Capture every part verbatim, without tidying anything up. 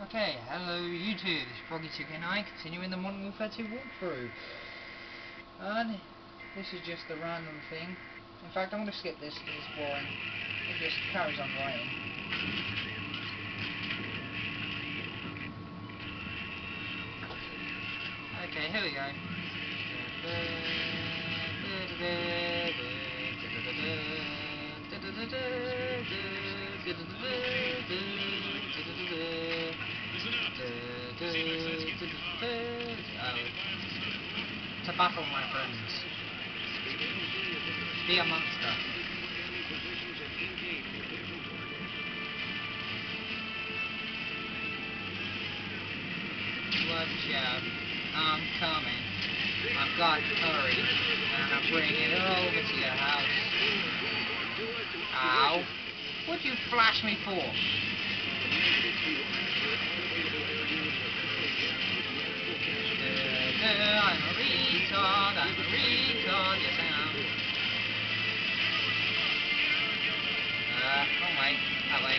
Okay, hello YouTube, it's Froggy two K nine, continuing the Modern Warfare two walkthrough. And this is just a random thing. In fact, I'm going to skip this because it's boring. It just carries on writing. Okay, here we go. Oh. It's a battle, my friends. Be a monster. Watch out. I'm coming. I've got curry. And I'm bringing it over to your house. Ow. What'd you flash me for? I'm a retard, I'm a retard, yes I am. Uh, wrong way, that way.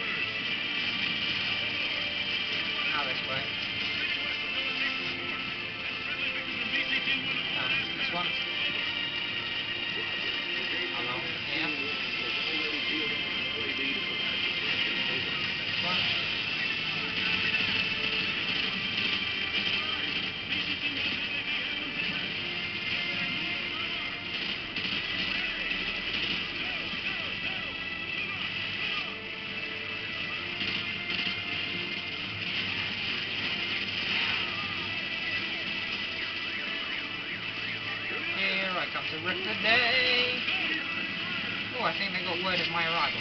Now this way. Uh, this one. Along here. This one. I come to rip the day. Oh, I think they got word of my arrival.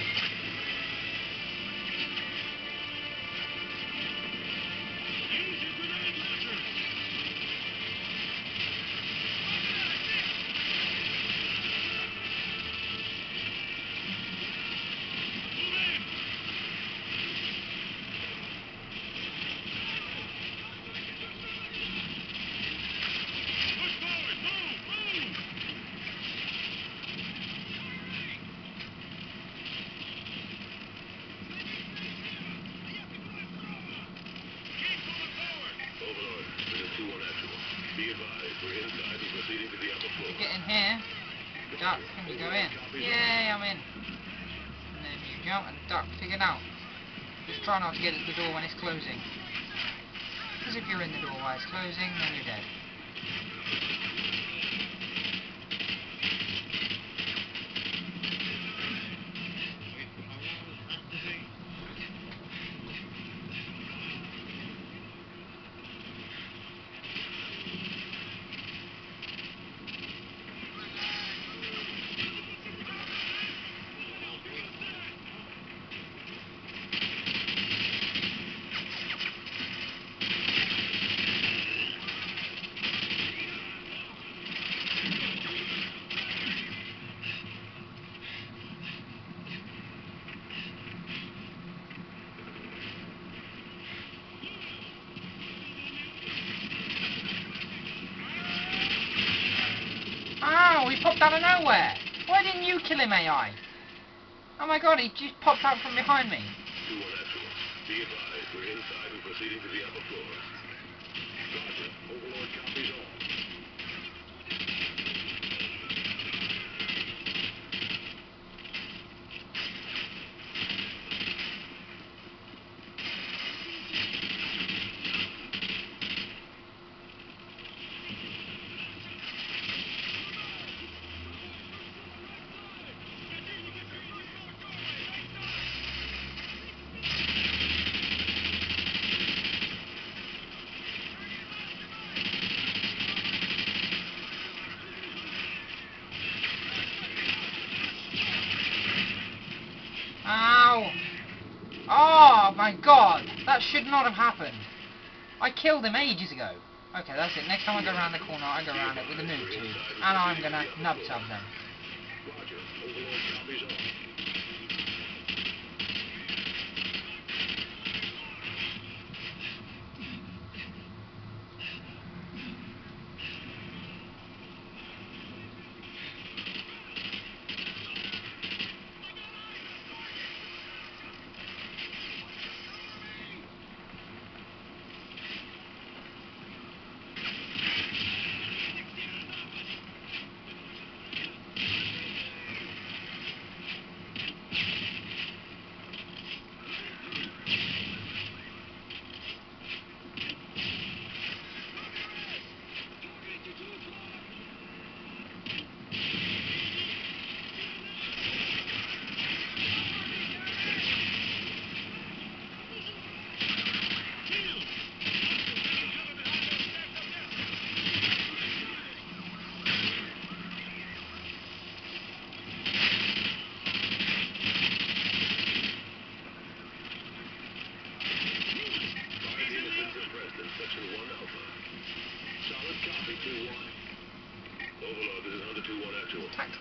To get in here, duck, and you go in. Yay, I'm in. And then you jump and duck to get out. Just try not to get at the door when it's closing. Because if you're in the door while it's closing, then you're dead. Oh, he popped out of nowhere. Why didn't you kill him, A I? Oh my god, he just popped out from behind me. two one actual. Be advised, we're inside and proceeding to the upper floors. Roger. Overlord copies all. Ow! Oh my god! That should not have happened. I killed him ages ago. Okay, that's it. Next time I go around the corner, I go around it with a noob tube. And I'm gonna nub tub them. Roger. Overlord copies all.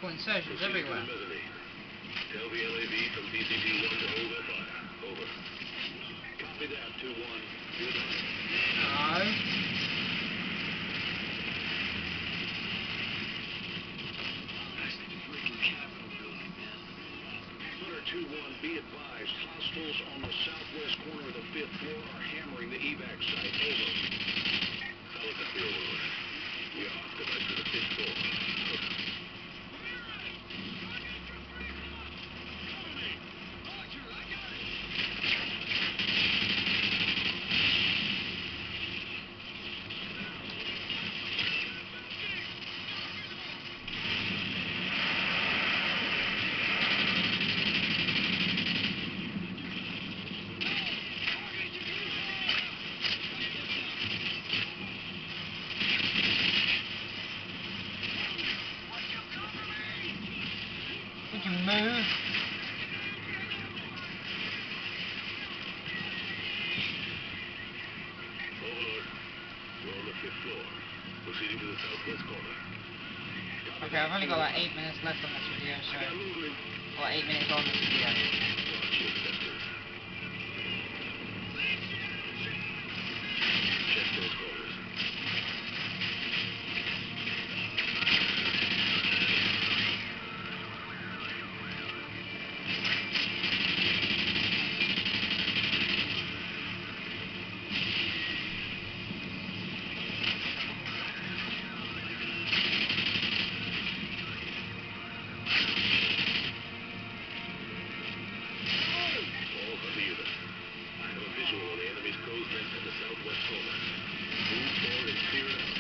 multiple insertions Proceeding everywhere. to the mezzanine. Tell the L A V from B C T one to hold their fire. Over. Copy that, two one. Goodbye. No. Hunter two one, be advised. Hostiles on the southwest corner of the fifth floor are hammering the evac site. Over. Solid copy, Overlord. We are occupied to the fifth floor. Over. Would you move? Overlord, we're on the fifth floor. Proceeding to the southwest corner. Copy Okay, I've that, only two got like one. eight minutes left on this video, so I got movement. or eight minutes on this video. Watch accepted. Check those corners. All Hunter units. I have a visual on the enemy's crow's nest at the southwest corner. Move forward and clear it out.